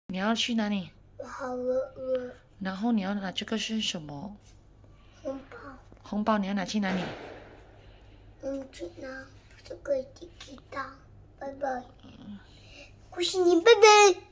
你要去哪里？ 我好饿。 然后你要拿这个是什么？ 红包。 红包你要拿去哪里？ 去拿这个滴滴答，拜拜。恭喜你，拜拜。